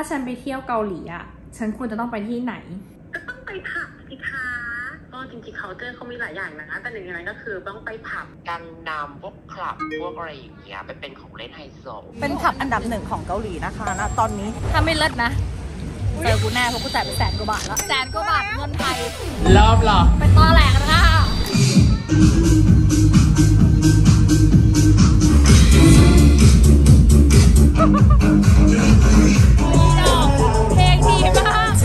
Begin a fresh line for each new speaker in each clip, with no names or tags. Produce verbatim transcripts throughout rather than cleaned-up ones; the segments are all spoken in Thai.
ฉันไปเที่ยวเกาหลีอ่ะฉันควรจะต้องไปที่ไหน
ก็ต้องไปผับสิคะก็จริงๆเขาเจอเขามีหลายอย่างนะคะแต่หนึ่งในนั้นก็คือต้องไปผับกังนำพวกคลับพวกอะไรอย่างเงี้ยไปเป็นของเล่นไฮโซ
เป็นผับอันดับหนึ่งของเกาหลีนะคะนะตอนนี้
ถ้าไม่เลิศนะเจอกูแน่เพราะกูจ่ายไปแสนกว่าบาทแล้วแสนกว่าบาทเงินไทย
เริ่มหรอ
ไปตอแหลกนะคะเพลงดีมาก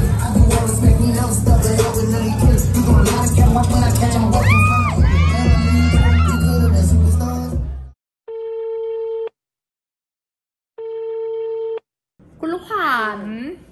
คุณลูกขวัญ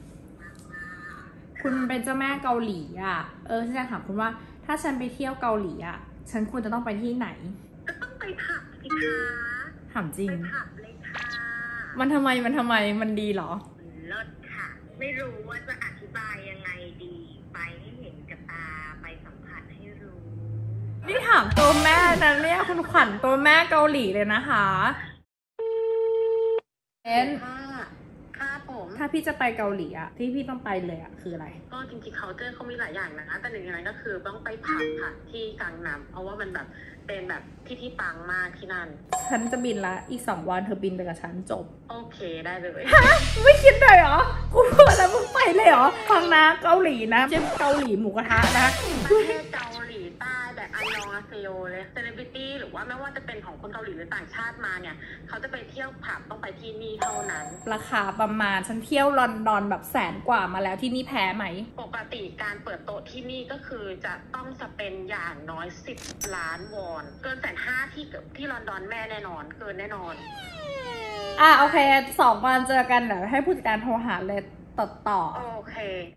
คุณเป็นเจ้าแม่เกาหลีอ่ะเออฉันจะถามคุณว่าถ้าฉันไปเที่ยวเกาหลีอ่ะฉันควรจะต้องไปที่ไหน
ก็ต้องไปผับสิคะ
ถามจริง
ไปผับเลยค่ะ
มันทำไมมันทำไมมันดีเหรอ
เลิศค่ะไม่รู้ว่าจะอธิบายยังไงดีไปให้เห็นกับตาไปสัมผัสให้รู้
นี่ถามตัวแม่นะเนี่ยคุณขวัญตัวแม่เกาหลีเลยนะคะเอ็นถ้าพี่จะไปเกาหลีอะที่พี่ต้องไปเลยอะคืออะไร
ก็จริงๆเขาเจอเขามีหลายอย่างนะคะแต่หนึ่งในนั้นก็คือต้องไปผับค่ะที่กังนำเพราะว่ามันแบบเป็นแบบที่ที่ปังมากที่นั่น
ฉันจะบินละอีกสองวันเธอบินไปกับฉันจบ
โอเคได้เลย
ฮะไม่คิดเลยเหรอกูบอกแล้วมึงไปเลยเหรอฟังนะเกาหลีนะเจ้าเกาหลีหมูกระทะนะ
ประเทศเกาหลีใต้แบบอันยองอาเซโยเลยเซเลบริตี้หรือว่าไม่ว่าจะเป็นของคนเกาหลีหรือต่างชาติมาเนี่ยเขาจะไปเที่ยวผับต้องไปที่นี่เท่านั้น
ราคาประมาณฉันเที่ยวลอนดอนแบบแสนกว่ามาแล้วที่นี่แพ้ไหม
ปกติการเปิดโต๊ะที่นี่ก็คือจะต้องสเปนอย่างน้อยสิบล้านวอนเกินแสนห้าที่เกือบที่ลอนดอนแม่แน่นอนเกินแน่นอน
อ่ะโอเคสองวันเจอกันเดี๋ยวให้ผู้จัดการโทรหาเลยต่อต่อ
โอเค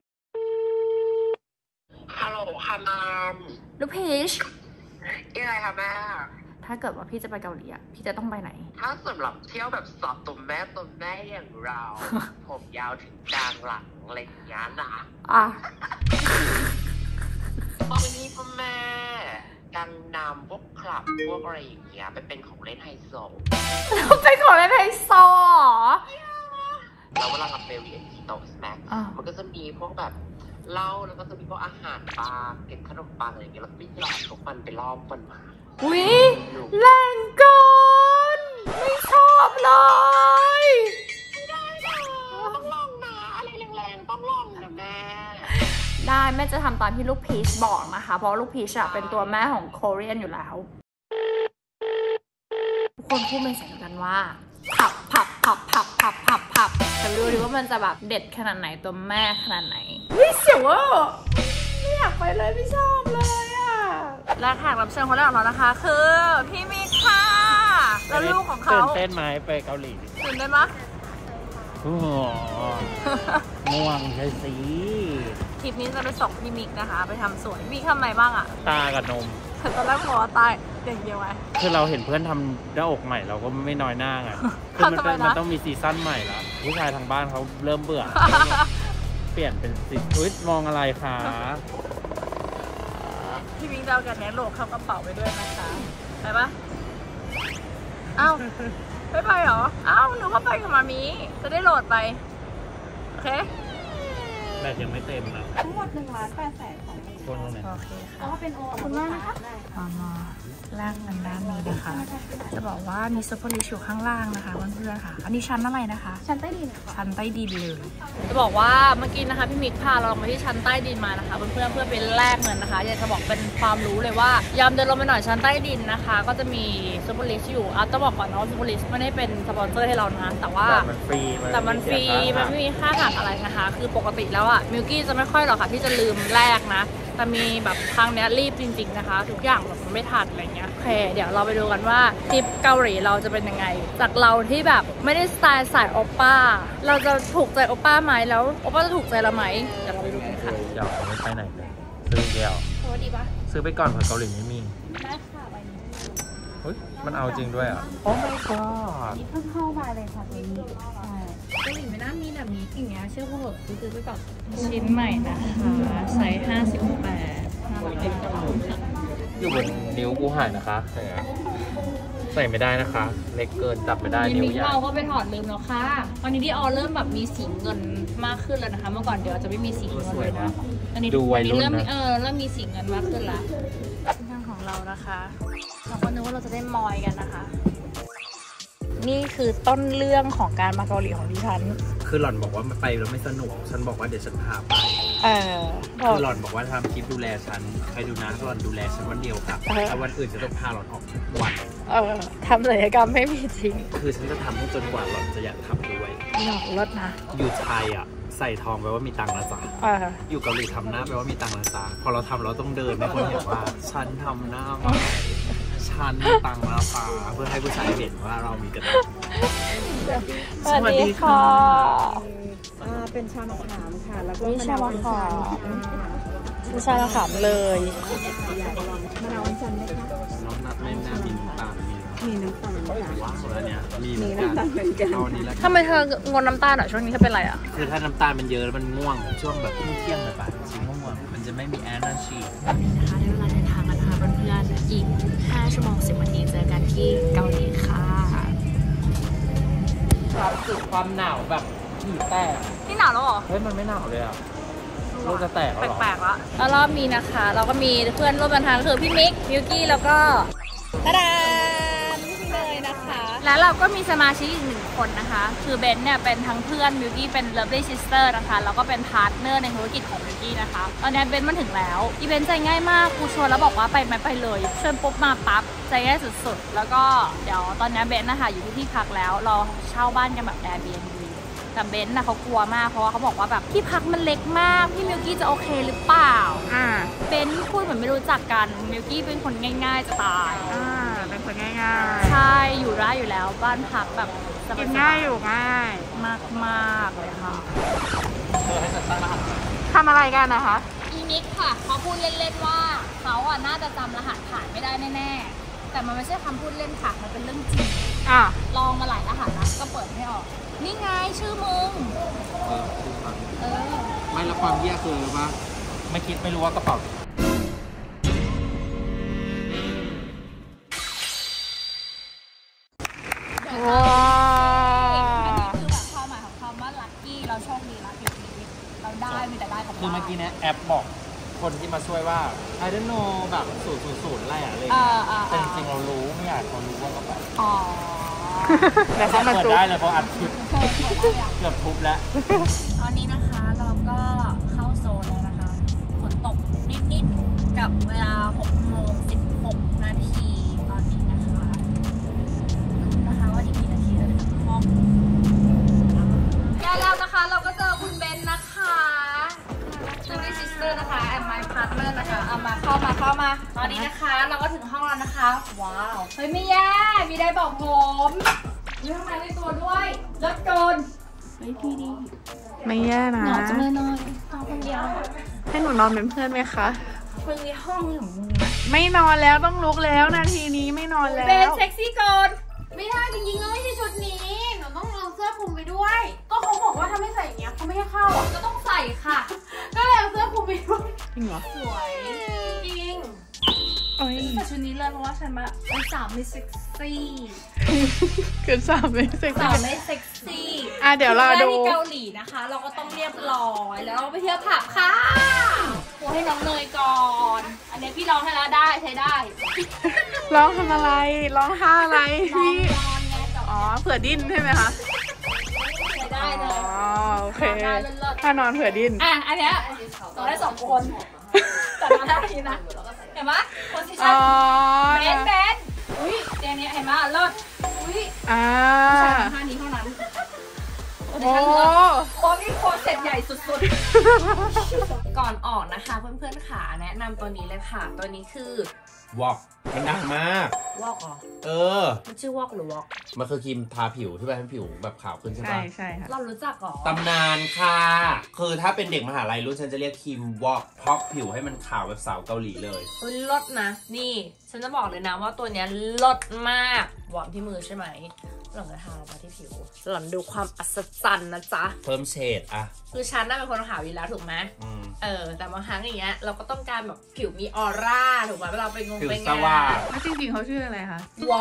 ฮัลโหลค่ะมาม
ลูกพีช
ยังไงคะแม่
ถ้าเกิดว่าพี่จะไปเกาหลีอ่ะพี่จะต้องไปไหน
ถ้าสำหรับเที่ยวแบบสอบตัวแม่ตัวแม่อย่างเรา ผมยาวถึงกลางหลังอะไรอย่างเงี้ยนะ
อ่ะ
ตอนนี้พ่อแม่กังนำพวกคลับพวกอะไรอย่างเงี้ยไปเป็นของเล่นไฮโซ
เป็นของเล่นไฮโซ
แล้วเวลาเราไปเรียนที่โต๊ะสแน็คมันก็จะมีพวกแบบเหล้าแล้วก็จะมีพวกอาหารปลาเก็บขนมปังอะไรอย่างเงี้ยแล้วก็ไปหลอกทุกวันไปล้อมกันมา
อุ้ยแรงเกินไม่ชอบเลย
ไม่ได้ต้องลองนะอะไรแรงๆต้องลองนะแม่
ได้แม่จะทำตามที่ลูกพีชบอกนะคะเพราะลูกพีชเป็นตัวแม่ของโคเรียนอยู่แล้วทุกคนพูดเป็นเสียงเดียวกันว่าผับผับผับผับผับผับผับแต่ดูดิว่ามันจะแบบเด็ดขนาดไหนตัวแม่ขนาดไหนวิเสียวอ่ะไม่อยากไปเลยไม่ชอบเลยอ่ะและแขกรับเชิญคนแรกของเรานะคะคือพี่มิกค่ะแล้วลูกของเขา
ตื่นเต้นไหมไปเกาหลี
ตื่นเต้นปะ
โอ้โหง่วงใช่สิ
ทริปนี้จะไปส่งพี่มิกนะคะไปทำสวยมีทำอะไรบ้างอ่ะ
ตากับนม
ตอนแรกบอกว่าตายอย่างเดียวไง
คือเราเห็นเพื่อนทำหน้าอกใหม่เราก็ไม่น้อยหน้าไงคือมันมันต้องมีซีซั่นใหม่ละผู้ชายทางบ้านเขาเริ่มเบื่อเปลี่ยนเป็นซีอุ๊ยมองอะไรคะ
พี่มิกจะเอากันแหนโหลดเข้ากระเป๋าไปด้วยนะคะไปปะอ้าวไม่ไปหรออ้าวหนูก็ไปกับมามีจะได้โหลดไปโอเค
แบตยังไม่เต็มนะ
ทั้งหมดหนึ่งล้านแปดแสนของ
คนตรงไหน
โอเคค่ะ
อ๋อเป็นโอ
ขอบคุณมากนะคะมาแลกเงินด้านนี้นะคะจะบอกว่ามีซุปเปอร์ลิชอยู่ข้างล่างนะคะเพื่อนๆค่ะอันนี้ชั้นอะไรนะคะ
ชั้นใต้ดิน
ชั้นใต้ดินเลยจะบอกว่าเมื่อกี้นะคะพี่มิกพาเราลงมาที่ชั้นใต้ดินมานะคะเพื่อนๆเพื่อเป็นแลกเงินนะคะอยากจะบอกเป็นความรู้เลยว่ายามเดินลงไปหน่อยชั้นใต้ดินนะคะก็จะมีซุปเปอร์ลิชอยู่เอาต้องบอกก่อนนะว่าซุปเปอร์ลิชไม่ได้เป็นสปอนเซอร์ให้เรานะแต่ว่า
มันฟรี
แต่มันฟรีมันไม่มีค่าหักอะไรนะคะคือปกติแล้วอ่ะมิลกี้จะไม่ค่อยหรอกค่ะที่จะลืมแลกนะแต่มีแบบครั้งนี้รีบจริงๆนะคะทุกอย่างแบบมันไม่ทันอะไรเงี้ยโอเคเดี๋ยวเราไปดูกันว่าทริปเกาหลีเราจะเป็นยังไงจากเราที่แบบไม่ได้สไตล์สายโอป้าเราจะถูกใจโอป้าไหมแล้วโอป้าจะถูกใจเราไหมเดี๋ยวเราไปดูกันค่ะ
อยากไม่ไปไหนเลยซื้อเดียว
โอ้ดีปะ
ซื้อไปก่อนเผื่อเกาหลีไม่มี
ได้ค่ะใบนี้
เฮ้ยมันเอาจริงด้วยอ่ะโอ้ my god
นี่เพิ่งเข้ามาเลยค่ะตัวนี้
เกาหลีไม่น่ามีแบบนี้อย่างเงี้ยเชื่อพวกเราซื้อไปก่อนชิ้นใหม่นะคะไซส์ห้าสิบแปดห้าร้อย
อยู่บนนิ้วกูหายนะคะใส่ไม่ได้นะคะ เล็กเกินจับไม่ได้
วัน
นิ้
นี้
วใหญ่
เราก็ไปถอดลืมแล้วค่ะตอนนี้ที่ออเริ่มแบบมีสีเงินมากขึ้นแล้วนะคะ เมื่อก่อนเดี๋ยวจะไม่มีสีเงินเลยนะอันนี้
ดูวัยรุ่น
เริ่ม
นะ
เออเริ่มมีสีเงินมากขึ้นละที่นั่งของเรานะคะเราก็นึกว่าเราจะได้มอยกันนะคะ นี่คือต้นเรื่องของการมาเกาหลีของดิฉัน
คือหล่อนบอกว่าไปแล้วไม่สนุกฉันบอกว่าเดี๋ยวฉันพาไป
เออ
คือหล่อนบอกว่าทำคลิปดูแลฉันใครดูนะหล่อนดูแลฉันวันเดียวค่ะ
เออ
แต่วันอื่นจะต้องพาหล่อนออกทุกวัน
เออทำศัลยกรรมไม่มีจริง
คือฉันจะทำให้จนกว่าหล่อนจะอยากทำด้วย
หลอกลดนะ
อยู่ไทยอ่ะใส่ทองแปลว่ามีตังค์นะจ๊ะ
เออ
อยู่เกาหลีทำหน้าแปลว่ามีตังค์นะจ๊ะพอเราทำเราต้องเดินให้คนเห็นว่า ฉันทำหน้ามาฉันมีตังค์นะจ๊ะเพื่อให้ผู้ชายเห็นว่าเรามีกระตัง
สวัสดีค่ะ
อ่าเป็นชามะขามค่ะ แล้วก็
วิชามะขาม
มะนาวอัญชัน
วิชามะขามเลย
มะนาวอัญชันไหมคะ
น้องนัดไม่น่ามีน้ำตาลมี
มีน้ำตาลค่ะ
ว้าวแล้วเนี่ยมี
มีน้ำตาลเหมือนกัน
เอาอันนี้แล้ว
ทำไมเธองนน้ำตาลเหรอช่วงนี้เธอเป็นอะไรอ่ะ
คือถ้าน้ำตาลมันเยอะแล้วมันง่วงช่วงแบบเที่ยงเลยป่ะชิมง่วงมันจะไม่มี energy
นะคะได้เวลาเดินทางกันนะคะเพื่อนๆอีกห้าชั่วโมงสิบนาทีเจอกันที่เกาหลีค่ะ
ความสุดความหนาวแบบผีแตก
นี่หนาวแล้วเหรอ
เฮ้ยมันไม่หนาวเลยอ่ะโลกจะแตกแล้วเหรอ
แปลกๆละแล้วรอบนี้นะคะ เราก็มีเพื่อนร่วมเดินทางคือพี่มิกมิวกี้แล้วก็ตาดานพี่เลยนะคะ แล้วเราก็มีสมาชิกอีกหนึ่งคนนะคะ คือเบนเนี่ยเป็นทั้งเพื่อนมิวกี้เป็น lovely sister นะคะแล้วก็เป็นพาร์ทเนอร์ในธุรกิจของมิวกี้นะคะตอนนี้เบนมาถึงแล้วอีเบนใจง่ายมากกูชวนแล้วบอกว่าไปไหมไปเลยชวนปุ๊บมาปั๊บใจง่ายสุดๆแล้วก็เดี๋ยวตอนนี้เบนนะคะอยู่ที่ที่พักแล้วเราเช่าบ้านกันแบบ Airbnbแต่เบนซ์นะเขากลัวมากเพราะว่าเขาบอกว่าแบบที่พักมันเล็กมากพี่มิวกี้จะโอเคหรือเปล่าอ่าเบนซ์พูดเหมือนไม่รู้จักกันมิวกี้เป็นคนง่ายๆจะตายอ่าเป็นคนง่ายๆใช่อยู่ได้อยู่แล้วบ้านพักแบบกินง่ายอยู่ง่ายมากๆเลยค่ะทำอะไรกันนะคะอีนิกค่ะเขาพูดเล่นๆว่าเขาอ่ะน่าจะจำรหัสผ่านไม่ได้แน่ๆแต่มันไม่ใช่คำพูดเล่นค่ะมันเป็นเรื่องจริงอ่ะลองมาหลายรหัสแล้วก็เปิดไม่ออกนี่ไงชื่อมึงเออ
ไม่แล้วความแย่คือว่าไม่คิดไม่รู้ว่ากระเป๋า
ว้าวอันนี้คือแบบความหมายของคำว่าลัคกี้เราโชคดีลัคกี้เราได้มีแต่ได้ของเรา
คือเมื่อกี้เนี่ยแอปบอกคนที่มาช่วยว่า I don't know แบบศูนย์ศูนย์ศูนย์อะไรอะอะไร
อ่า
เงี้ย
อ่า
แต่จริงๆเรารู้ไม่อยากเขารู้ว่ากระเป๋า
อ๋อ
แต่เขาเปิดได้เลยเพราะอัดคลิปเกือบทุบแล้ว
ตอนนี้นะคะเราก็เข้าโซนแล้วนะคะฝนตกนิดๆกับเวลาหกโมงสิบหกนาทีตอนนี้นะคะนะคะว่าอีกกี่นาทีเราจะถึงห้องแล้วนะคะเราก็เจอคุณเบนนะคะจูดี้ซิสเตอร์นะคะแอมไมพาร์ทเนอร์นะคะเอามาเข้ามาเข้ามาตอนนี้นะคะเราก็ถึงห้องแล้วนะคะว้าวเฮ้ยไม่แย่มีได้บอกผมมีทำไมในตัวด้วยรถโจรเฮ้ยพี่ดี
ไม่แย่นะ
หนอนจังเลยนอนนอนคนเดียว
ให้หนูนอนเป็นเพื่อนไหมคะ
มึงในห้องของมึงอะ
ไม่นอนแล้วต้องลุกแล้วนาทีนี้ไม่นอนแล้
เป็น
ว
เซ็กซี่เกินไม่ได้จริงๆก็ไม่ใช่ชุดนี้หนูต้องเอาเสื้อคลุมไปด้วย ก็เขาบอกว่าถ้าไม่ใส่อย่างเงี้ยเขาไม่ให้เข้าอ่ะก็ต้องใส่ค่ะ ก็เลยเอาเสื้อคลุมไปด้วย
จริงเหรอ
สวยจริง
โอ้ย
แต่ชุดนี้เลยเพราะว่าฉันมาเป็นสาวไม่เซ็กซี่
เกินสามไม่เซ็ก
สาว
ซี่
ไม่เซ็กซี่
อ่ะเดี๋ยวเราดู
ที่เกาหลีนะคะ เราก็ต้องเรียบร้อยแล้วเราไปเที่ยวผับค่ะโอ้ให้น้องเนยก่อน อันนี้พี่ร้องให้แล้วได้ใช้ได้
ร้องทำอะไรร้องท่าอะไร
ร้อง
พี่
นอนไงกับ
อ๋อเผื่อดิ้นใช่ไหมคะ
ใช้ได้เลย
อ๋อโอเค
นอนได้เลิศๆ
ถ้านอนเผื่อดิ้น
อ่ะ อันเนี้ยเราได้สองคนแต่มาได้ทีนะ เห็นไหมโพสิชั่
อ๋
น
อ
เบนเบนอุ้ยเตียงนี้เห็นไหมเลิศอุ้ย
อ่า
ผู้ชายทำท่านี้เท่านั้นโพสิ
โอ้
ชั่นเลิศโค้นี่โคเซ็ตใหญ่สุดๆ ก่อนออกนะคะเพื่อนๆขาแนะนำตัวนี้เลยค่ะ ตัวนี้คือ
วอกมันดังมาก
วอกเหรอ
เออ
มันชื่อวอกหรือวอก
มันคือครีมทาผิวที่แบบให้ผิวแบบขาวขึ้นใช่
ใช่
ปะ
ใช่ค่ะ
เรารู้จักเหรอ
ตำนานค่ะ คือถ้าเป็นเด็กมหาลัยรุ่นฉันจะเรียกครีมวอกเพราะผิวให้มันขาวแบบสาวเกาหลีเลย
เฮ้ยลดนะ นี่ ฉันจะบอกเลยนะว่าตัวเนี้ยลดมากวอร์มที่มือใช่ไหมหล่อนจะทามาที่ผิว หล่อนดูความอัศจรรย์นะจ๊ะ
เพิ่มเฉดอะ
คือฉันน่าเป็นคนขาวอยู่แล้วถูกไหม
อืม
เออ แต่บางครั้งอย่างเงี้ยเราก็ต้องการแบบผิวมีออร่าถูกไหมเวลาไปงง
ผิว
ไป
ส
งา
ว่าง
น
แล้วจริงๆเขาชื่ออะไรคะ
Vox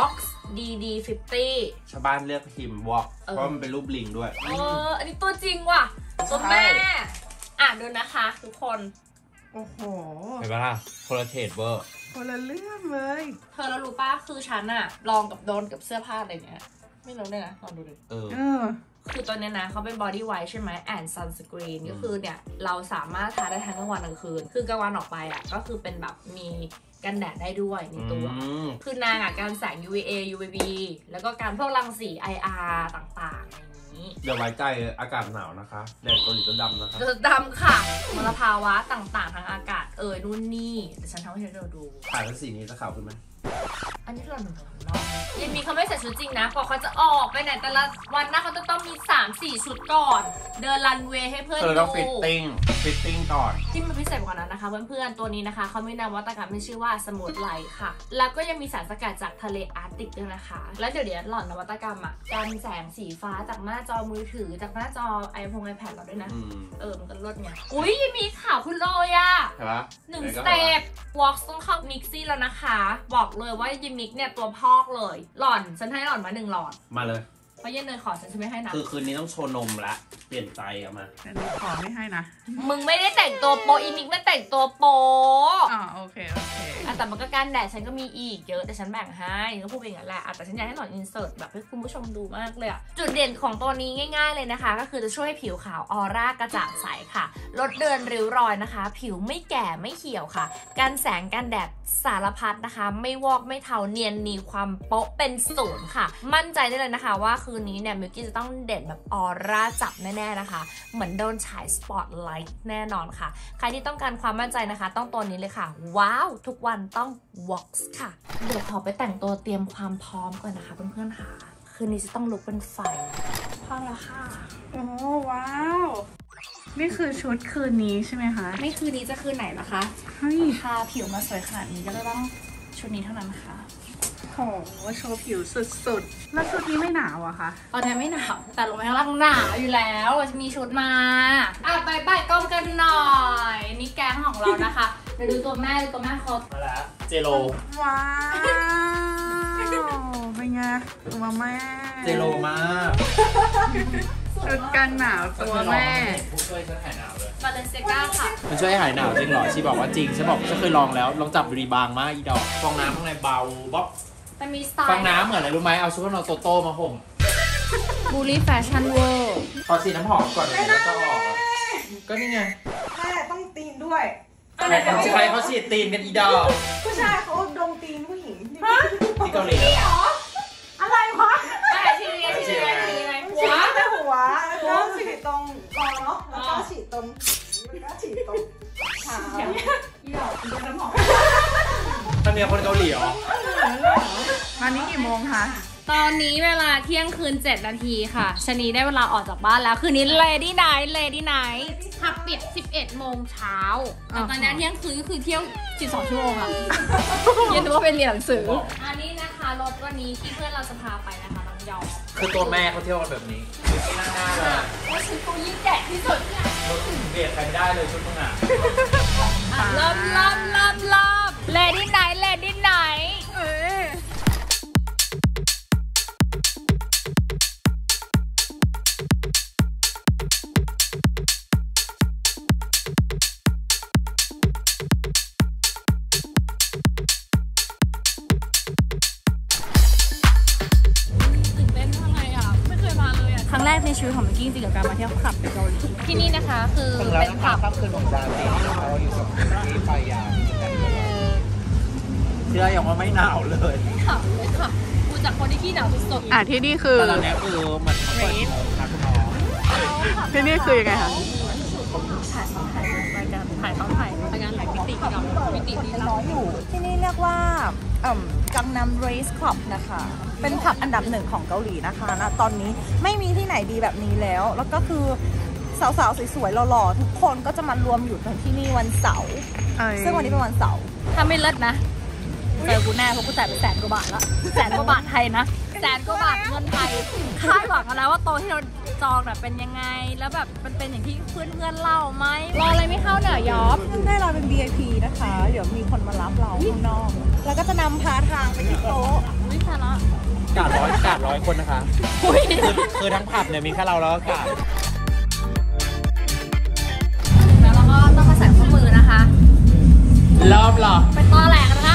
ดี ดี ห้าสิบ
ชาวบ้านเลือกพิมพ์วอล์กเพราะมันเป็นรูปลิงด้วย
เอออันนี้ตัวจริงว่ะตัวแม่อ่านดูนะคะทุกคน
โอ้โห
เห็นปะล่ะคนละเทดเวอร์
คนละเรื่องเลย
เธอเรารู้ป่ะคือฉันอะลองกับโดนกับเสื้อผ้าอะไรเนี้ยไม่รู้เลยนะลองดูดิ
เออ
คือตัวเนี้ยนะเขาเป็น body white ใช่ไหม and sunscreen ก็คือเนี่ยเราสามารถทาได้ทั้งกลางวันกลางคืนคือกลางวันออกไปอะก็คือเป็นแบบมีกันแดดได้ด้วยในตัวคือนางอะการแสง ยู วี เอ ยู วี บี แล้วก็การพวกรังสี ไอ อาร์ ต่างๆอย่างนี้
อย่าไว้ใจอากาศหนาวนะคะแดดเกาหลีก็ดำนะคะ
ดำค่ะมลภาวะต่างๆทางอากาศเอ่ยนู่นนี่แต่ฉันทำให้เธอดู
ถ่ายเป็นสีนี้จะขาวขึ้นไหม
อันนี้เราหนึ่งของนอกยันมีเขาไม่ใส่ชุดจริงนะพอเขาจะออกไปไหนแต่ละวันนะเขาจะต้องมี สามสี่ ชุดก่อนเดินรันเวย์ให้เพื่อนดู
เธอต้องฟิตติ้งฟิตติ้งก่อน
ที่มันพิเศษกว่านั้นนะคะเพื่อนๆตัวนี้นะคะเขามีนวัตกรรมที่ชื่อว่าสมูทไลท์ค่ะแล้วก็ยังมีสารสกัดจากทะเลอาร์กติกด้วยนะคะแล้วเดี๋ยวเดี๋ยวหล่อนนวัตกรรมอ่ะการแสงสีฟ้าจากหน้าจอมือถือจากหน้าจอไอโฟนไอแพดเราด้วยนะเออมันก็ลดไงอุ้ยมีข่าวคุณโรยอ่ะ
ใช่ปะ
หนึ่งสเต็ปวอล์กต้องเข้ามิกซี่แล้วนะคะบอกเลยว่ายิมิกเนี่ยตัวพอกเลยหล่อนฉันให้หล่อนมาหนึ่งหลอด
มาเลย
เพราะเย็นเนยขอฉันจะไม่ให้นะ
คือคืนนี้ต้องโชว์นมละเปลี่ยนใจอะมา
แต่หนูขอไม่ให้นะ
มึงไม่ได้แต่งตัวโปอีมิกไม่แต่งตัวโป
อ๋อโอเคโอเค
แต่มันก็การแดดฉันก็มีอีกเยอะแต่ฉันแบ่งให้ก็พูดเองแหละแต่ฉันอยากให้หล่อนอินเสิร์ตแบบให้คุณผู้ชมดูมากเลยอะจุดเด่นของตัวนี้ง่ายๆเลยนะคะก็คือจะช่วยผิวขาวออร่ากระจ่างใสค่ะลดเดินริ้วรอยนะคะผิวไม่แก่ไม่เหี่ยวค่ะกันแสงกันแดดสารพัดนะคะไม่วอกไม่เทาเนียนมีความโป๊ะเป็นศูนย์ค่ะมั่นใจได้เลยนะคะว่าคืนนี้เนี่ยมิวกี้จะต้องเด่นแบบออร่าจับแน่ๆนะคะเหมือนโดนฉายสปอตไลท์แน่นอนค่ะใครที่ต้องการความมั่นใจนะคะต้องตัวนี้เลยค่ะว้าวทุกวันต้อง วอล์ก ค่ะเดี๋ยวขอไปแต่งตัวเตรียมความพร้อมก่อนนะคะเพื่อนๆค่ะคืนนี้จะต้องลุกเป็นไฟพร้อมแล้วค่ะ
โอ้ว้าวนี่คือชุดคืนนี้ใช่ไหมคะ
ไม่คืนนี้จะคืนไหนล่ะคะทาผิวมาสวยขนาดนี้ก็ต้องชุดนี้เท่านั้นค่ะ
โหโชว์ผิวสุดๆแล้วชุดนี้ไม่หนาวอะคะ
ตอนนี้ไม่หนาวแต่ลงไปข้างล่างหนาวอยู่แล้วจะมีชุดมาอ่ะไปไปกล้องกันหน่อยนี่แก๊งของเรานะคะไปดูตัวแม่ดูตัวแม่เขา
มาแล้วเจโร
ว้าวเป็นไงตัวแม่
เจโรมาก
ชุดกันหนาวตัวแม่
ผู้ช่วยฉันหายหนาวเลย
บาเลนเซียก้าค่ะ
มันช่วยหายหนาวจริงเหรอชีบอกว่าจริงฉันบอกฉันเคยลองแล้วลองจับรีบางมากอีดอกฟองน้ำข้างในเบาบ๊อบ
มันมีสไตล์
ฟองน้ำเหมือนอะไรรู้ไหมเอาชุดนอนโตโต้มาห่ม
บูลลี่แฟชั่นเวอร์
ขอสีน้ำหอมก่อนเลยแล้วจะออกก็นี่ไง
ใช่ต้องตีนด้วย
ใครเขาใครเขาฉีดตีนกันอีดอก
ผู้ชายเขาดมตีนผู้หญิง
ที่เกาหลี
เหรออะไรวะ
อะไรทีนี้ทีนี้ทีนี้หัว
ไม่หัวแล้วก็ฉีดตรงคอเนาะแล้วก็ฉีดตรงแล้วก็ฉีดตรงขา
อีดอกเป็นน้ำหอม
ท่านเมียคนเกาหลีเหรอ
ตอนนี้กี่โมงคะ
ตอนนี้เวลาเที่ยงคืนเจ็ดนาทีค่ะชนีได้เวลาออกจากบ้านแล้วคืนนี้ Lady Night Lady Night ผับปิดสิบเอ็ดโมงเช้าแต่ตอนนี้เที่ยงคืนก็คือเที่ยวสิบสองชั่วโมงอะยังนึกว่าเป็นเรียนหนังสืออันนี้นะคะรถวันนี้ที่เพื่อนเราจะพาไปนะคะน้องยอม
คือตัวแม่เขาเที่ยวกันแบบนี้ที่นั่งหน้าเลย
ว่าชุดกูยิ่งแก่ที่สุดเนี่ย
รถเบียดใครไม่ได้เลยชุดมึงอ่ะ
เริ่มเริ่มเริ่มเริ่ม Lady Night Lady Night เออครั้งแรกในชีวิตของมิกกี้จริงๆกับการมาเที่ยวคลับในเกาหลีที่นี่นะคะคือเป็นคลับ
ค่ำคืนของดาตีเขาอยู่กับที่ไปยาเชื่ออย่างว่าไม่หนาวเลย
ไม่หนาวเลยค่ะดูจากคนที่ขี้หนาวสุด
ๆอ่ะที่นี่คือ
ตอนนี้คือมันเปิดค่ะคุณน้อง
ที่นี่คือยังไงคะ
ถ่ายเขาถ่ายรายการถ่ายเขาถ่ายรายการหลายมิติกับมิติที่
น้อยอยู่ที่นี่เรียกว่ากังนัมเรสคลับนะคะเป็นผับอันดับหนึ่งของเกาหลีนะคะนะตอนนี้ไม่มีที่ไหนดีแบบนี้แล้วแล้วก็คือสาวๆสวยๆหล่อๆทุกคนก็จะมารวมอยู่ที่นี่วันเสาร์ซึ่งวันนี้เป็นวันเสาร์
ถ้าไม่เลิศนะเจอกูแน่เพราะกูจ่ายไปแสนกว่าบาทละแสนกว่าบาทไทยนะแสนกว่าบาทเงินไทยคาดหวังกันแล้วว่าโต๊ะที่เราจองแบบเป็นยังไงแล้วแบบมันเป็นอย่างที่เพื่อนเพื่อนเล่าไหมรออะไรไม่เข้าเหนือยอม
ได้เราเป็น วี ไอ พี นะคะ เดี๋ยวมีคนมารับเราข้างนอก แล้วก็จะนำพาทางไปที่โต๊ะ
วิชาละ
กาดร้อยกาดร้อยคนนะคะคือคือทั้งผับเนี่ยมีแค่เราแล้วก็กาด
แล้วเราก็ต้องมาใส่ข้อมือนะคะ
รอบหรอ
เป็นตอแหลกนะคะ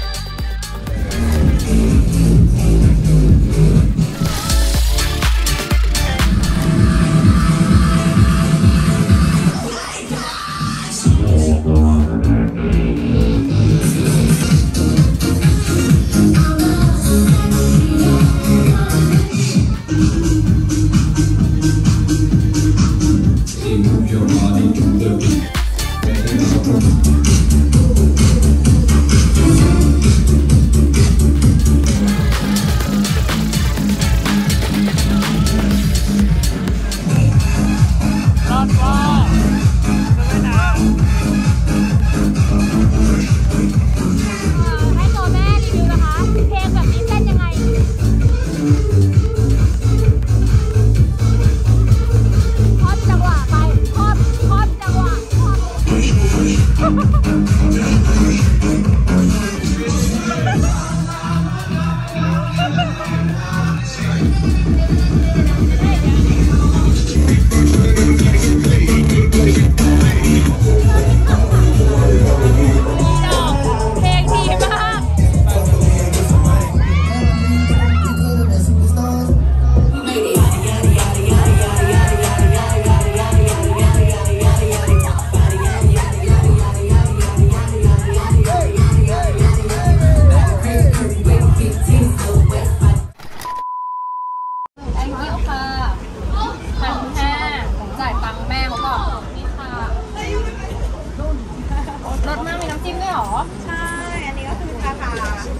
รสมากมีน้ำจิ้มด้วยหรอใช่อันนี้ก็คือทาทา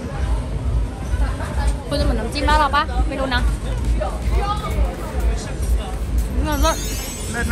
คุณจะเหมือนน้ำจิ้มบ้านเราปะไม่รู้นะเงินรสเลิศไหม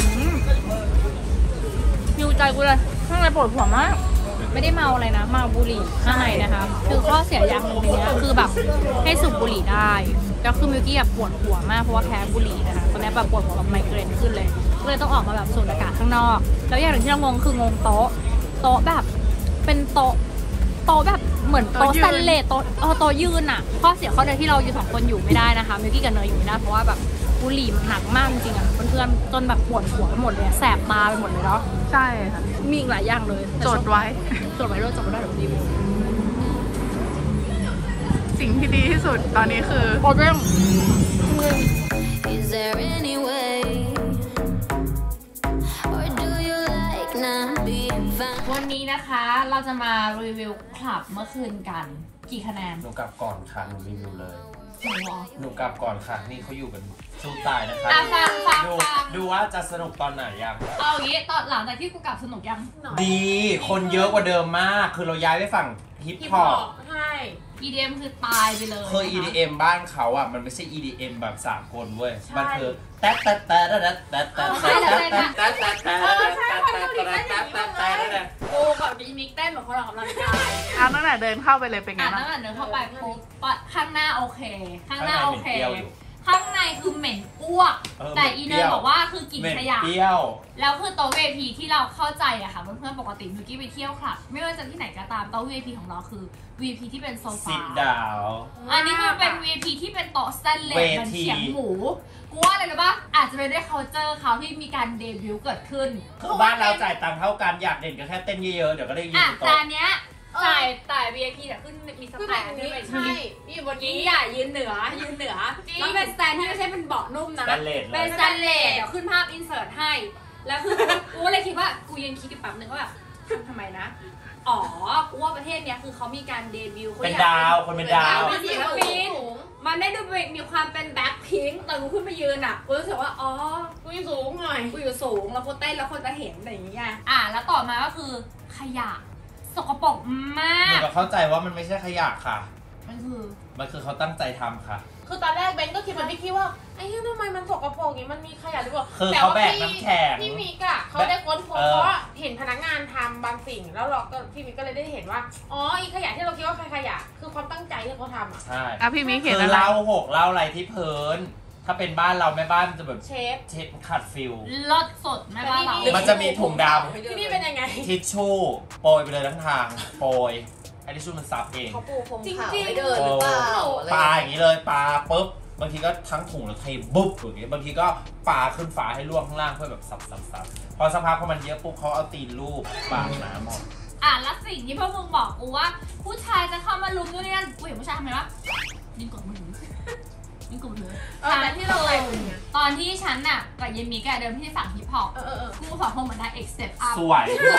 หิวใจกูเลยข้างในปวดหัวมากไม่ได้เมาอะไรนะเมาบุหรี่ข้างในนะคะคือข้อเสียอย่างหนึ่งในนี้คือแบบให้สูบบุหรี่ได้แล้วคือมิวกี้แบบปวดหัวมากเพราะว่าแพ้บุหรี่นะคะตอนนี้แบบปวดหัวแบบไมเกรนขึ้นเลยก็เลยต้องออกมาแบบสูดอากาศข้างนอกแล้วอย่างหนึ่งที่เรางงคืองงโต๊ะโต๊ะแบบเป็นโต๊ะโต๊ะแบบเหมือนโต๊ะสแตนเลสโต๊ะเออโต๊ะยืนอ่ะข้อเสียข้อเดียวที่เราอยู่สองคนอยู่ไม่ได้นะคะมิวกี้กับเนยอยู่ไม่ได้เพราะว่าแบบบุหรี่มันหนักมากจริงๆอ่ะเพื่อนๆจนแบบปวดหัวไปหมดเลยแสบตาไปหมดเลยเนาะใช่ค่ะมีอีกหลายอย่างเลยจดไว้จดไว้ด้วยจดไว้ด้วยเดี๋ยวรีวิว
สิ่งที่ดีที่สุดตอนนี้คือ
โอเด้ง
Is there any way or do you like not being fine
วันนี้นะคะเราจะมารีวิวคลับเมื่อคืนกันกี่คะแนน
หนูกลับก่อนค่ะหนูรีวิวเลย
หนูเหรอ
หนูกลับก่อนค่ะนี่เขาอยู่กันสู้ตายนะคะ
อ่ะฟังฟัง
ดู
ฟัง
ดูว่าจะสนุกตอนไหนยัง
เอาอย่างงี้ตอนหลังจากที่กูกลับสนุกยัง
ดีคนเยอะกว่าเดิมมากคือเราย้ายไปฝั่งฮิปฮอป
ใช่ อี ดี เอ็ม คือตายไปเลย
คือ อี ดี เอ็ม บ้านเขาอ่ะมันไม่ใช่ อี ดี เอ็ม แบบสากลเว้ยมันคือแต๊ะแต๊ะแต๊ะแต๊ะแต๊ะแต๊ะแต๊ะแต๊ะแต๊ะแต๊ะแต๊ะแต๊ะแต๊ะแต๊ะแต๊ะแต๊ะแต๊ะ
กูกับดีมิกเต้นเหมือนคนออกกำลังกาย
อ่ะตั้งแต่เดินเข้าไปเลยเป็นไง
อ่ะ
บ้าง
ตั้งแต่เดินเข้าไปปุ๊บข้างหน้าโอเค ข้างหน้าโอเค ข้างในคือเหม็นอ้วกแต่อีเนยบอกว่าคือกลิ่นขยะ
เปรี้ยว
แล้วคือโต๊ะ วี ไอ พี ที่เราเข้าใจอะค่ะเพื่อนๆปกติมิวกี้ไปเที่ยวคลับไม่ว่าจะที่ไหนก็ตามโต๊ะ วี ไอ พี ของเราคือ วี ไอ พี ที่เป็นโซ
สิ
ฟา
บดาว
อันนี้คือเป็น วี ไอ พี ที่เป็นโต๊ะสแตนเลส
เว
มัน
ที
เฉียงหมูกูว่าอะไรรู้ปะอาจจะเป็นด้วย culture เขาที่มีการเดบิวต์เกิดขึ้น
คือบ้านเราจ่ายตังค์เท่ากันอยากเด่นก็แค่เต้นเยอะๆเดี๋ยวก็ได้ยืน
อ่ะ
อยู่โต๊ะ
แต่อันเนี้ยจ่ายจ่าย วี ไอ พี แต่ขึ้นมีสแตนที่เป็น
ใช่นี่บนนี้อย่ายืนเหนือ ยืนเหนือ แล้วเป็นสแตนที่ไม่ใช่เป็นเบาะนุ่มนะ
สแตนเลสเล
เป็น
ย
สแตนเลสเดี๋ยวขึ้นภาพอินเสิร์ตให้ แล้วคือกูก็เลยคิดว่ากูยืนคิดอยู่แป๊บนึงว่าแบบทำทำไมนะ อ๋อ กูว่าประเทศเนี้ยคือเขามีการเดบิวต์เขา
เป็น
อยาก
ดาวคนเป็นดาว
เป็นศิลปินมันได้ดูมีความเป็นแบ็คพิงค์ตอนกูขึ้นไปยืนอ่ะ กูรู้สึกว่า อ๋อ
กูอยู่สูงหน่อย
กูอยู่สูงแล้วกูเต้นแล้วคนจะเห็นอะไรอย่างเงี้ย อ่ะแล้วต่อมาก็คือขยะสกปรกมา
หนู
ก
ก็เข้าใจว่ามันไม่ใช่ขยะค่ะ
มันคือ
มันคือเขาตั้งใจทำค่ะ
คือตอนแรกเบนก็คิดเหมือนพี่กี้ว่าไอ้เหี้ยทำไมมันสกปรกอย่างนี้มันมีขยะหรือเปล่า
คือ
แต่
เขา
ว่า
แบก
พี่
น้ำแข็ง
พี่มิกอะเขาได้ค้นพบ
เออ
เพราะว่าเห็นพนักงานทำบางสิ่งแล้วเราก็พี่มิกก็เลยได้เห็นว่าอ๋ออีขยะที่เราคิดว่าขยะคือความตั้งใจที่เขาทำอะ
ใช่
อ่ะพี่มิกเห็น
คือ
อะไร
เล่าหกเล่าอะไรที่เพินถ้าเป็นบ้านเราแม่บ้านจะแบบ
เชฟ
เชฟขัดฟิล
รสสดแม่บ้านเรา
มันจะมีถุงด
ที่นี่เป็นยังไง
ำทิชชู่โปรยไปเลยทั้งทางโปรยไอ้ทิชชู่มันซับเอง
เขาปูพรม
จริง
ขาว
ๆ
ให้เดินหรือเปล่าอะไร
ปลาอย่างนี้เลยปลาปุ๊บบางทีก็ทั้งถุงแล้วเทบุ๊บอย่างนี้บางทีก็ปลาขึ้นฝาให้ล่วงข้างล่างเพื่อแบบสับสับสับพอสักพักพอมันเยอะปุ๊บเขาเอาตีนลูบปากน้ำออก
อ่ะแล้วสิ่งที่พวกมึงบอกกูว่าผู้ชายจะเข้ามาลุมด้วยเนี่ยกูเห็นผู้ชายทำไมวะยิงกดมือถือยิงกดมือถือ
เออแต่ที่เราไป
ตอนที่ฉันน่ะกับเยมิกอะเดินที่ฝั่งฮิปฮอป
เออเออเออ
กูสองคนเหมือนได้เอ็กเซปอัพ
สวยด้วย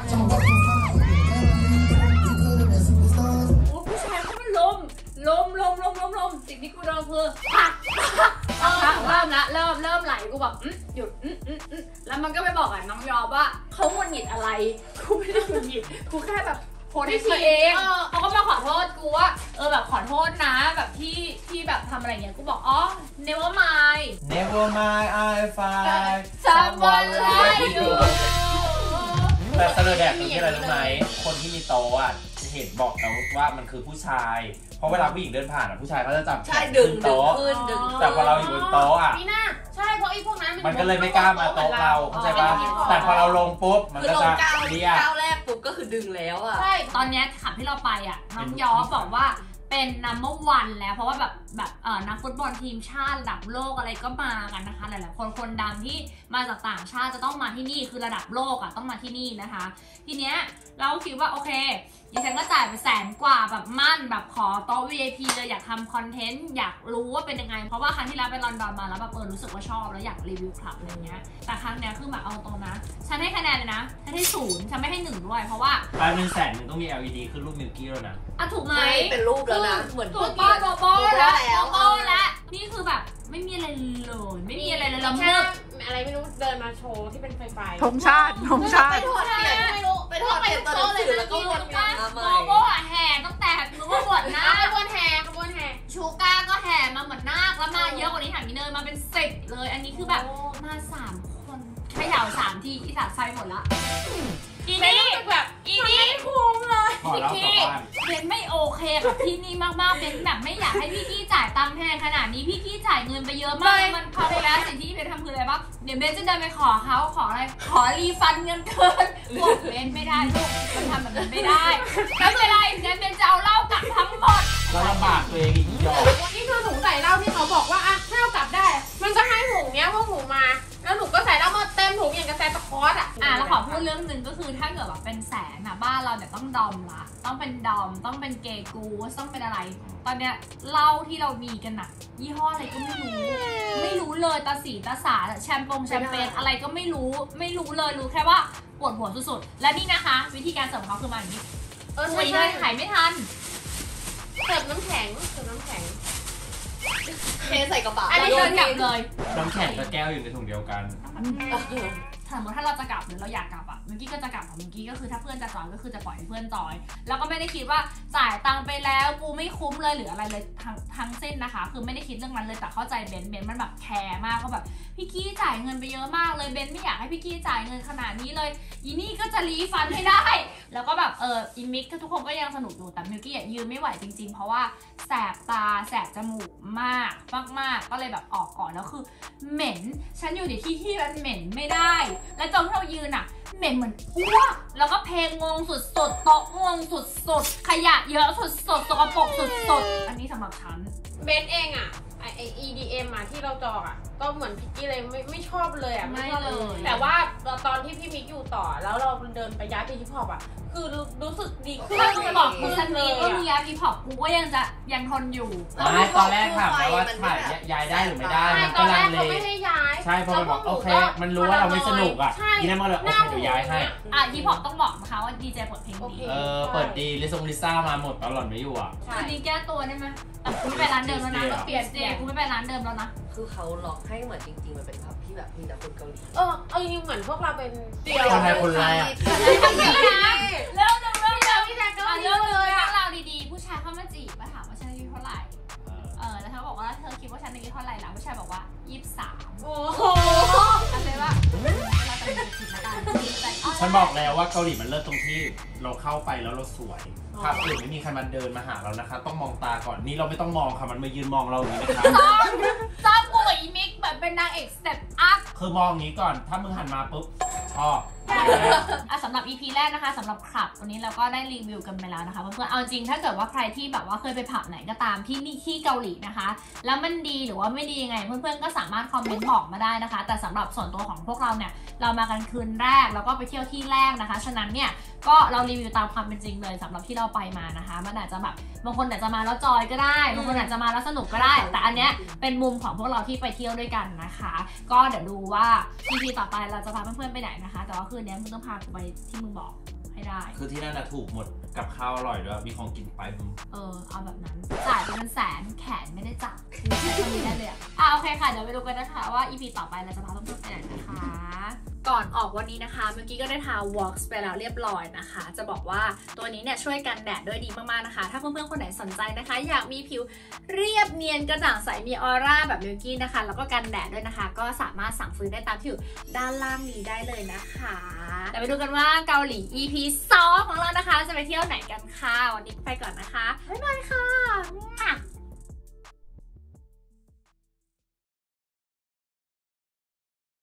โอ้ผู้ชายเขามันล้มล้มล้มล้มล้มล้มสิ่งที่กูโดนคือปักปักเริ่มละเริ่มเริ่มไหลกูแบบอื้อหยุดอื้ออื้ออื้อแล้วมันก็ไปบอกกับน้องยอมว่าเขาหงุดหงิดอะไรกูไม่ได้หงุดหงิดกูแค่แบบโพสต์เองเขาก็มาขอโทษกูว่าเออแบบขอโทษนะแบบที่ที่แบบทำอะไรเงี้ยกูบอกอ๋อ never mind
Never mind I find
someone like you
แต่เสนอแดกคือที่อะไรรู้ไหมคนที่มีโต๊ะอ่ะเห็นบอกแล้วว่ามันคือผู้ชายเพราะเวลาผู้หญิงเดินผ่านอ่ะผู้ชายเขาจะจับแข
ใช่
น
ดึ
ขึ้
ง
น
ดึง
โต๊ะ
ขึ้นดึง
แต่พอเราอยู่บนโต๊ะอ่ะ
นี่น่าใช่เพราะไอ้พวกนั้น
มันก็เลยไม่กล้ามาโต๊ะเราเข้าใจปะแต่พอเราลงปุ๊บมัน
คือ
ก็
ล
จะ
งก้าว
เรียก
ก้าวแรกปุ๊บก็คือดึงแล้วอ่ะ
ใช่
ตอนเนี้ยขับที่เราไปอ่ะน้องยอบอกว่าเป็น number one แล้วเพราะว่าแบบแบบเอ่อนักฟุตบอลทีมชาติระดับโลกอะไรก็มากันนะคะหลายๆคนคนดังที่มาจากต่างชาติจะต้องมาที่นี่คือระดับโลกอ่ะต้องมาที่นี่นะคะ ทีเนี้ยเราคิดว่าโอเคดิฉันก็จ่ายไปแสนกว่าแบบมั่นแบบขอโต๊ะ วี ไอ พี เลยอยากทำคอนเทนต์อยากรู้ว่าเป็นยังไงเพราะว่าครั้งที่แล้วไปลอนดอนมาแล้วแบบเออรู้สึกว่าชอบแล้วอยากรีวิวคลับอะไรเงี้ยแต่ครั้งเนี้ยคือแบบเอาตรงนะฉันให้คะแนนเลยนะฉันให้ศูนย์ฉันไม่ให้หนึ่งด้วยเพราะว่า
ปลายเป็นแสนหนึ่งต้องมี แอล อี ดี ขึ้นรูปมิลกี้แล้วนะ
อ่ะถูกไหม
ใช่เป็นรูปแล้วนะเหมือน
ถูกป้อนโบโบแล้ว
แล้ว
โบโบแล้วนี่คือแบบไม่มีอะไรเลยไม่มีอะไรเลยละ
แค่
มืด
อะไรไม่รู้เดินมาโชว์ที่เป็นไฟไฟ
ธงชาติธงชา
ไป
ติ
ถอดเปลี่ยนไม่รู้ไปถอดเปลี่ยนตอนหนังสือแล้วก็วนกลับมาให
โบ
ม่
โบอ่ะแห่ตั้งแต่รู้ว่าบวชนา
ข
ค
บวนแห่ขบวนแห่
ชูก้าก็แห่มาเหมือนนาคแล้วมาเยอะกว่านี้ถามมีเนยมาเป็นสิบเลย อันนี้คือแบบมาสามคนเขย่าสามทีอีสัตว์ไฟหมดละอีนี่แบบอีนี่คุ้มเลย
ขอเล่าต่อบ้าน
เบนไม่โอเคกับที่นี่มากๆเบนแบบไม่อยากให้พี่กี้จ่ายตังค์แพงขนาดนี้พี่กี้จ่ายเงินไปเยอะมากมันพอไปแล้วสิ่งที่เบนทำคืออะไรปะเดี๋ยวเบนจะเดินไปขอเขาขออะไรขอรีฟันเงินเกินบอกเบนไม่ได้ลูกมันทำแบบนั้นไม่ได้ไม่เป็นไรงั้นเบนจะเอาเหล้ากลับทั้งหมด
แล้วลำบากตัวเองอีกหยอก
นี่คือถุงใส่เหล้าที่เขาบอกว่าอ่ะถ้าเอากลับได้ มันก็ให้ถุงเนี้ยพวกหนูมา แล้วหนูก็ใส่เหล้ามาเต็มถุงอย่างกาแฟตะคอสอ่ะ
อ่ะแล้วขอพูดเรื่องหนึ่งก็คือถ้าเกิดแบบเป็นแสนอ่ะบ้านเราเนี่ยต้องดอมละต้องเป็นดอมต้องเป็นเกย์กูต้องเป็นอะไร ตอนเนี้ยเหล้าที่เรามีกันอะยี่ห้ออะไรก็ไม่รู้ ไม่รู้เลยตาสีตาสาแชมปงแชมเปญอะไรก็ไม่รู้ไม่รู้เลยรู้แค่ว่าปวดหัวสุดๆและนี่นะคะ วิธีการเสริมเขาคือมาอย่างนี้
เออ
คุ
ใช่
ยเล
ใช่
ยขายไม่ทัน
เสิร์ฟน้ำแข็งเสิร์ฟน้ำแข็ง
เทใส่กระเป๋า
อันนี้เดินกลับเลย
น้ำแข็งกับแก้วอยู่ในถุงเดียวกัน
สมมติถ้าเราจะกลับหรือเราอยากกลับอ่ะเมื่อกี้ก็จะกลับของเมื่อกี้ก็คือถ้าเพื่อนจะจอยก็คือจะปล่อยให้เพื่อนจอยแล้วก็ไม่ได้คิดว่าจ่ายตังค์ไปแล้วกูไม่คุ้มเลยหรืออะไรเลยทั้งทั้งสิ้นนะคะคือไม่ได้คิดเรื่องนั้นเลยแต่เข้าใจเบนเบนมันแบบแคร์มากก็แบบพี่กี้จ่ายเงินไปเยอะมากเลยเบนไม่อยากให้พี่กี้จ่ายเงินขนาดนี้เลยอีนี่ก็จะรีฟันให้ได้แล้วก็แบบเอออิมิกทุกคนก็ยังสนุกอยู่แต่มิวกี้ยืนไม่ไหวจริงๆเพราะว่าแสบตาแสบจมูกมากมากๆก็เลยแบบออกก่อนแล้วคือเหม็นฉันอยู่ในที่ที่มันเหม็นไม่ได้และตอนที่เรายืนอะเหม็นเหมือนอ้วกแล้วก็เพลงงงสุดๆโต๊ะงงสุดๆขยะเยอะสุดๆสกปรกสุดๆอันนี้สำหรับฉัน
เบนเองอ่ะไอไอ อี ดี เอ็ม อ่ะที่เราจองอ่ะก็เหมือนพิกกี้เลยไม่ไม่ชอบเลยอ่ะไม่ชอบเลยแต่ว่าตอนที่พี่มิกอยู่ต่อแล้วเราเดินไปย้ายไปฮิปฮอปอ่ะคือรู้สึกดีขึ้น
ถ้าจะบอกคือสันนี้ว่ามียาพีพอปกูก็ยังจะยังทนอยู่
ไม่ตอนแรกถามแล้วว่าถ่ายย้ายได้หรือไม่ได้มัน
ต
ก็
อนแร
ลั
ก
งเล
เขาไม่ให้ย้าย
ใช่พอมันบอกโอเคมันรู้ว่าเราไม่สนุกอ่ะอีนั่นมาเลยโอเคเดี๋ยวย้ายให้
อ่ะฮีพอปต้องบอกนะคะว่าดีเจเปิดเพลงดี
เออเปิดดีลิซงลิซ่ามาหมดตอนหล่อนไม่อยู่อ่ะ
คืนนี้แก้ตัวได้ไหมแต่กูไม่ไปร้านเดิมแล้วนะเปลี่ยนเดย์กูไม่ไปร้านเดิมแล้วนะ
คือเขาล็อกให้เหมือนจริงๆมันเป็นพับที่แบบมีแต่คนเกาหลี
เออเอาจริงๆเหมือนพวกเราเป็นเดียว
คนไทยคนแรก
เริ่มเริ่มเริ่มเริ่มพี่แจ๊คก็เริ่มเลยเรื่องราวดีๆผู้ชายเข้ามาจีบมาถามว่าฉันอายุเท่าไหร่เออแล้วเขาบอก
บอกว่าเธอคิดว่าฉันอายุเท่าไหร่แล้วผู้ชายบอกว่ายี่สิบสามโอ้
โห
อะไรวะเราจะมีคิดละกัน
ฉันบอกแล้วว่าเกาหลีมันเลิศตรงที่เราเข้าไปแล้วเราสวยภาพอื่นไม่มีใครมาเดินมาหาเรานะคะต้องมองตาก่อนนี่เราไม่ต้องมองค่ะมันมายืนมองเราอย่างนี้นะคะ
จ้องกูกับอีมิกแบบเป็นนางเอกสเต็ปอัพ
คือมองอย่างนี้ก่อนถ้ามึงหันมาปุ๊บชอบ
อ่ะสำหรับ อี พี แรกนะคะสำหรับคลับวันนี้เราก็ได้รีวิวกันไปแล้วนะคะเพื่อนๆเอาจริงถ้าเกิดว่าใครที่แบบว่าเคยไปผับไหนก็ตามที่นี่ที่เกาหลีนะคะแล้วมันดีหรือว่าไม่ดียังไงเพื่อนๆก็สามารถคอมเมนต์บอกมาได้นะคะแต่สำหรับส่วนตัวของพวกเราเนี่ยเรามากันคืนแรกแล้วก็ไปเที่ยวที่แรกนะคะฉะนั้นเนี่ยก็เรารีวิวตามความเป็นจริงเลยสำหรับที่เราไปมานะคะมันอาจจะแบบบางคนอาจจะมาแล้วจอยก็ได้บางคนอาจจะมาแล้วสนุกก็ได้แต่อันเนี้ยเป็นมุมของพวกเราที่ไปเที่ยวด้วยกันนะคะก็เดี๋ยวดูว่า อี พี ต่อไปเราจะพาเพื่อนๆไปไหนนะคะแต่ว่าคืนนี้มึงต้องพากูไปที่มึงบอกให้ได้
คือที่นั่นน่ะถูกหมดกับข้าวอร่อยด้วยมีของกินไปมึง
เออเอาแบบนั้นจ่ายเป็นแสนแขนไม่ได้จับใช้คำนี้ได้เลยอ่ะอ่ะโอเคค่ะเดี๋ยวไปดูกันนะคะว่า อี พี ต่อไปเราจะพาเพื่อนๆไปไหนนะคะก่อนออกวันนี้นะคะเมื่อกี้ก็ได้ทา Wax ไปแล้วเรียบร้อยนะคะจะบอกว่าตัวนี้เนี่ยช่วยกันแดดด้วยดีมากๆนะคะถ้าเพื่อนๆคนไหนสนใจนะคะอยากมีผิวเรียบเนียนกระจ่างใสมีออร่าแบบมิลกี้นะคะแล้วก็กันแดดด้วยนะคะก็สามารถสั่งซื้อได้ตามที่อยู่ด้านล่างนี้ได้เลยนะคะเดี๋ยวไปดูกันว่าเกาหลี อี พี สองของเรานะคะจะไปเที่ยวไหนกันค่ะวันนี้ไปก่อนนะคะบ๊ายบายค่ะ